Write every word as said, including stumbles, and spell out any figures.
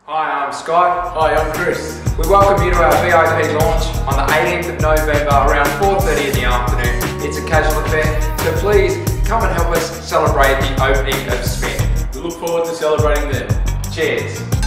Hi, I'm Scott. Hi, I'm Chris. We welcome you to our V I P launch on the eighteenth of November around four thirty in the afternoon. It's a casual affair, so please come and help us celebrate the opening of Smith. We look forward to celebrating them. Cheers.